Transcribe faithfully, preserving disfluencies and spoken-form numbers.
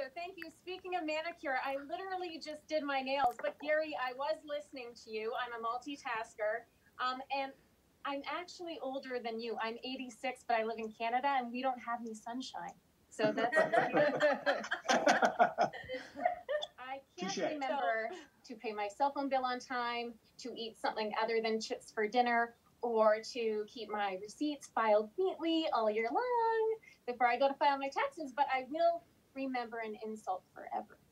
Thank you. Speaking of manicure, I literally just did my nails. But Gary, I was listening to you. I'm a multitasker. Um, and I'm actually older than you. I'm eighty-six, but I live in Canada, and we don't have any sunshine. So that's... I can't Touche. remember to pay my cell phone bill on time, to eat something other than chips for dinner, or to keep my receipts filed neatly all year long before I go to file my taxes. But I will remember an insult forever.